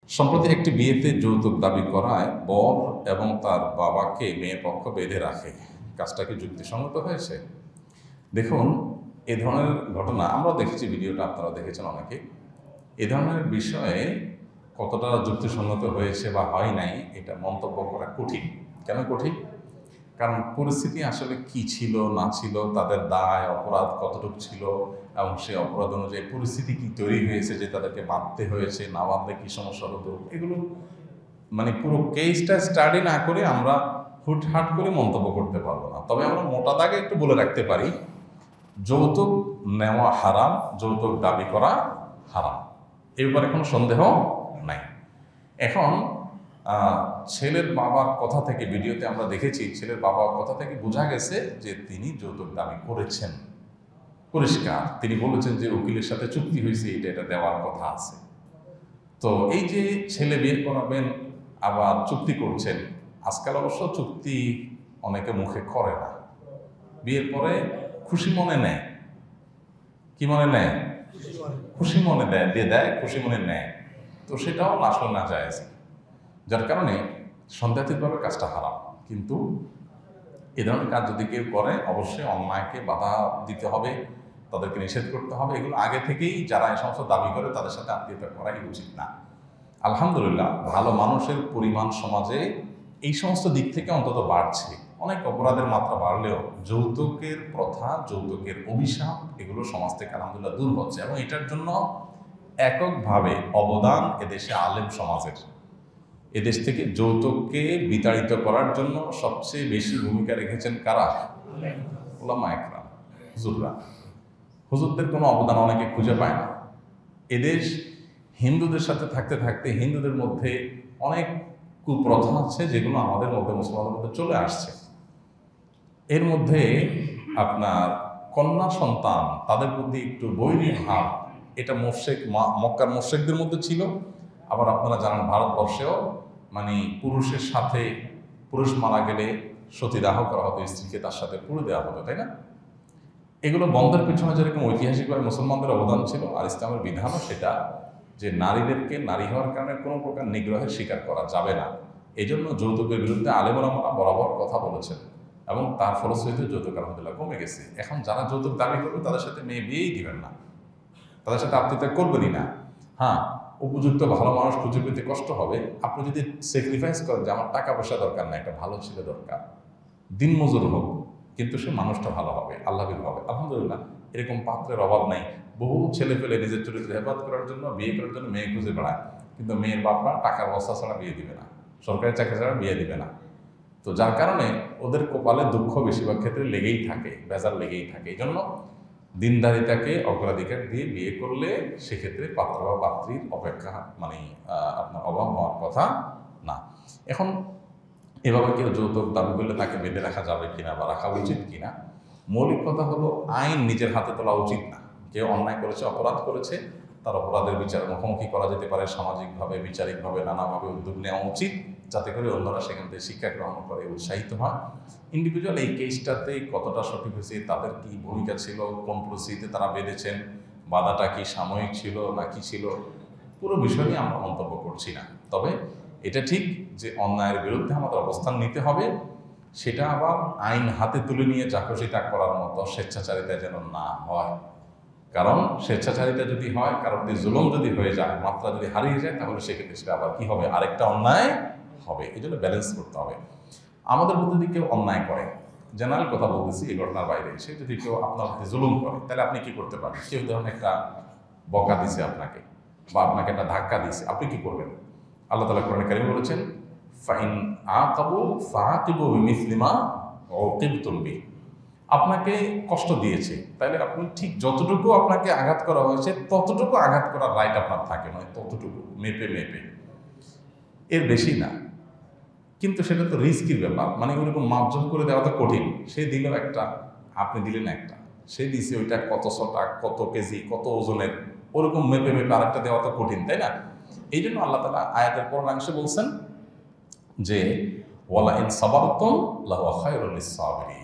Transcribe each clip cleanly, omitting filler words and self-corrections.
সম্প্রতি একটি বিয়েতে যৌতুক দাবি করায় বর এবং তার বাবাকে মেয়ে পক্ষ বেঁধে রাখে। কাজটা কি যুক্তিসঙ্গত হয়েছে? দেখুন, এ ধরনের ঘটনা আমরা দেখেছি, ভিডিওটা আপনারা দেখেছেন অনেকে। এ ধরনের বিষয়ে কতটা যুক্তিসঙ্গত হয়েছে বা হয় নাই এটা মন্তব্য করা কঠিন। কেন কঠিন? কারণ পরিস্থিতি আসলে কি ছিল না ছিল, তাদের দায় অপরাধ কতটুকু ছিল এবং সেই অপরাধ অনুযায়ী পরিস্থিতি কি তৈরি হয়েছে যে তাদেরকে বাঁধতে হয়েছে, না বাঁধলে কী সমস্যা হতো, এগুলো মানে পুরো কেসটা স্টাডি না করে আমরা হুটহাট করে মন্তব্য করতে পারবো না। তবে আমরা মোটা দাগে একটু বলে রাখতে পারি, যৌতুক নেওয়া হারাম, যৌতুক দাবি করা হারাম, এ ব্যাপারে কোনো সন্দেহ নাই। এখন ছেলের বাবার কথা থেকে, ভিডিওতে আমরা দেখেছি, ছেলের বাবার কথা থেকে বোঝা গেছে যে তিনি যৌতুক দাবি করেছেন, পরিষ্কার। তিনি বলেছেন যে উকিলের সাথে চুক্তি হয়েছে, এটা দেওয়ার কথা আছে। তো এই যে ছেলে বিয়ে করাবেন আবার চুক্তি করছেন, আজকাল অবশ্য চুক্তি অনেকে মুখে করে না, বিয়ের পরে খুশি মনে নেয়। কি মনে নেয়? খুশি মনে দিয়ে দেয়, খুশি মনে নেয়। তো সেটাও আসলে না যায়, যার কারণে সন্দেহাতীতভাবে কাজটা হারাম। কিন্তু এ ধরনের কাজ যদি কেউ করে, অবশ্যই অন্যায়কে বাধা দিতে হবে, তাদেরকে নিষেধ করতে হবে। এগুলো আগে থেকেই যারা এই সমস্ত দাবি করে তাদের সাথে আত্মীয়তা করাই উচিত না। আলহামদুলিল্লাহ, ভালো মানুষের পরিমাণ সমাজে এই সমস্ত দিক থেকে অন্তত বাড়ছে। অনেক অপরাধের মাত্রা বাড়লেও যৌতুকের প্রথা, যৌতুকের অভিশাপ, এগুলো সমাজ থেকে আলহামদুলিল্লাহ দূর হচ্ছে। এবং এটার জন্য এককভাবে অবদান এদেশে আলেম সমাজের। এদেশ থেকে যৌতুককে বিতাড়িত করার জন্য সবচেয়ে বেশি ভূমিকা রেখেছেন কারা? উলামা একরাম, হুজুররা। হুজুরদের কোনো অবদান অনেকে খুঁজে পায় না। এদেশ হিন্দুদের সাথে থাকতে থাকতে হিন্দুদের মধ্যে অনেক কুপ্রথা আছে যেগুলো আমাদের মধ্যে, মুসলমানদের মধ্যে চলে আসছে। এর মধ্যে আপনার কন্যা সন্তান, তাদের প্রতি একটু বৈরী ভাব, এটা মক্কার মোশরিকদের মধ্যে ছিল। আবার আপনারা জানেন ভারতবর্ষেও মানে পুরুষের সাথে, পুরুষ মারা গেলে সতীদাহ করা হতো, স্ত্রীকে তার সাথে পুড়ে দেওয়া হতো, তাই না? এগুলো বন্ধের পিছনে যেরকম ঐতিহাসিকভাবে মুসলমানদের অবদান ছিল, আর ইসলামের বিধানও সেটা, যে নারীদেরকে নারী হওয়ার কারণে কোনো প্রকার নিগ্রহের শিকার করা যাবে না। এই জন্য যৌতুকের বিরুদ্ধে আলেমরা বরাবর কথা বলেছেন এবং তার ফলশ্রুতিতে যৌতুক আলহামদুলিল্লাহ কমে গেছে। এখন যারা যৌতুক দাবি করবে তাদের সাথে মেয়ে বিয়েই দিবেন না, তাদের সাথে আত্মীয়তা করবেনই না। হ্যাঁ, উপযুক্ত ভালো মানুষ খুঁজে পেতে কষ্ট হবে। আপনি যদি স্যাক্রিফাইস করেন যে আমার টাকা পয়সা দরকার না, একটা ভালো ছেলে দরকার, দিনমজুর হোক, কিন্তু সে মানুষটা ভালো হবে, আল্লাহবির হবে, আলহামদুলিল্লাহ এরকম পাত্রের অভাব নাই। বহু ছেলে পেলে নিজের চরিত্র হেফাজত করার জন্য, বিয়ে করার জন্য মেয়ে খুঁজে বেড়ায়, কিন্তু মেয়ের বাপরা টাকার বস্তা ছাড়া বিয়ে দিবে না, সরকারি চাকরি ছাড়া বিয়ে দিবে না। তো যার কারণে ওদের কপালে দুঃখ বেশিরভাগ ক্ষেত্রে লেগেই থাকে, বেজার লেগেই থাকে। এই জন্য দিনদারিতাকে অগ্রাধিকার দিয়ে বিয়ে করলে সেক্ষেত্রে পাত্র বা পাত্রীর অপেক্ষা মানে আপনার অভাব হওয়ার কথা না। এখন এভাবে কেউ যৌতুক দাবি করলে তাকে বেঁধে রাখা যাবে কিনা বা রাখা উচিত কিনা, মৌলিক কথা হলো আইন নিজের হাতে তোলা উচিত না। কেউ অন্যায় করেছে, অপরাধ করেছে, তার অপরাধের বিচার মুখোমুখি করা যেতে পারে, সামাজিকভাবে, বিচারিকভাবে নানাভাবে উদ্যোগ নেওয়া উচিত, যাতে করে অন্যরা সেখান থেকে শিক্ষা গ্রহণ করে উৎসাহিত হয়। ইন্ডিভিজুয়াল এই কেসটাতে কতটা সঠিক হয়েছে, তাদের কি ভূমিকা ছিল, কোন পরিস্থিতিতে তারা বেঁধেছেন, বাধাটা কি সাময়িক ছিল না কি ছিল, পুরো বিষয় নিয়ে আমরা মন্তব্য করছি না। তবে এটা ঠিক যে অন্যায়ের বিরুদ্ধে আমাদের অবস্থান নিতে হবে, সেটা আবার আইন হাতে তুলে নিয়ে যা খুশি তা করার মতো স্বেচ্ছাচারিতা যেন না হয়। কারণ স্বেচ্ছাচারিতা যদি হয়, কারোর প্রতি জুলুম যদি হয়ে যায়, মাত্রা যদি হারিয়ে যায়, তাহলে সেক্ষেত্রে সেটা আবার কি হবে, আরেকটা অন্যায় হবে। এই জন্য ব্যালেন্স করতে হবে। আমাদের মধ্যে যদি কেউ অন্যায় করে, জেনারেল কথা বলতেছি, এই ঘটনার বাইরে এসে যদি কেউ আপনার প্রতি জুলুম করে, তাহলে আপনি কি করতে পারেন? কেউ ধরুন একটা বকা দিছে আপনাকে, বা আপনাকে একটা ধাক্কা দিছে, আপনি কি করবেন? আল্লাহ তাআলা কোরআনে কারীমে বলেছেন, ফাইন আকাবু ফাআকিবু বিমিসলি মা উকিবতুম বিহি। আপনাকে কষ্ট দিয়েছে, তাহলে আপনি ঠিক যতটুকু আপনাকে আঘাত করা হয়েছে ততটুকু আঘাত করার রাইট আপনার থাকে, মানে ততটুকু মেপে মেপে, এর বেশি না। কিন্তু সেটা তো রিস্কির ব্যাপার, মানে ওরকম মাপজোপ করে দেওয়া তো কঠিন। সে দিল একটা, আপনি দিলেন একটা, সে দিছে ওইটা কত শটা, কত কেজি, কত ওজনের, ওরকম মেপে মেপে আরেকটা দেওয়া তো কঠিন, তাই না? এই জন্য আল্লাহ তাআলা আয়াতের পূর্ণাংশে বলছেন যে ওয়ালা ইন সাবারতুম লাহুয়া খায়রুল লিস-সাবিরিন,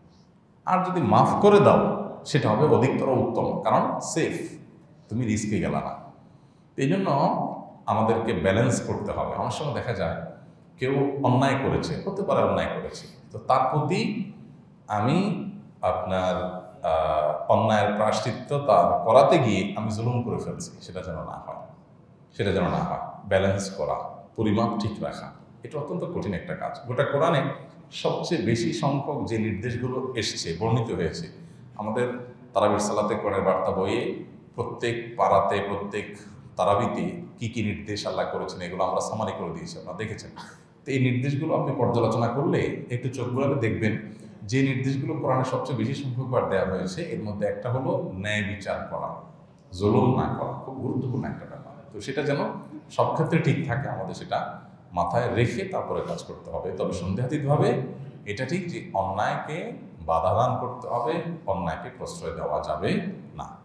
আর যদি মাফ করে দাও সেটা হবে অধিকতর উত্তম, কারণ সেফ, তুমি রিস্কে গেলা না। এই জন্য আমাদেরকে ব্যালেন্স করতে হবে। অনেক সময় দেখা যায় কেউ অন্যায় করেছে, হতে পারে অন্যায় করেছে, তো তার প্রতি আমি আপনার অন্যায়ের প্রায়শ্চিত্ত তার করাতে গিয়ে আমি জুলুম করে ফেলছি, সেটা যেন না হয়, সেটা যেন না হয়। ব্যালেন্স করা, পরিমাপ ঠিক রাখা, এটা অত্যন্ত কঠিন একটা কাজ। গোটা কোরআনে সবচেয়ে বেশি সংখ্যক যে নির্দেশগুলো এসছে, বর্ণিত হয়েছে, আমাদের তারাবির সালাতে কোরআনের বার্তা বইয়ে প্রত্যেক পাড়াতে, প্রত্যেক তারাবিতে কি কি নির্দেশ আল্লাহ করেছেন এগুলো আমরা সামারি করে দিয়েছি, আপনারা দেখেছেন। তো এই নির্দেশগুলো আপনি পর্যালোচনা করলে একটু চোখ বুলালে দেখবেন যে নির্দেশগুলো কোরআনে সবচেয়ে বেশি সংখ্যকবার দেওয়া হয়েছে, এর মধ্যে একটা হলো ন্যায় বিচার করা, জুলুম না করা, খুব গুরুত্বপূর্ণ একটা ব্যাপার। তো সেটা যেন সব ক্ষেত্রে ঠিক থাকে, আমাদের সেটা মাথায় রেখে তারপরে কাজ করতে হবে। তবে সন্দেহাতীতভাবে এটা ঠিক যে অন্যায়কে বাধা দান করতে হবে, অন্যায়কে প্রশ্রয় দেওয়া যাবে না।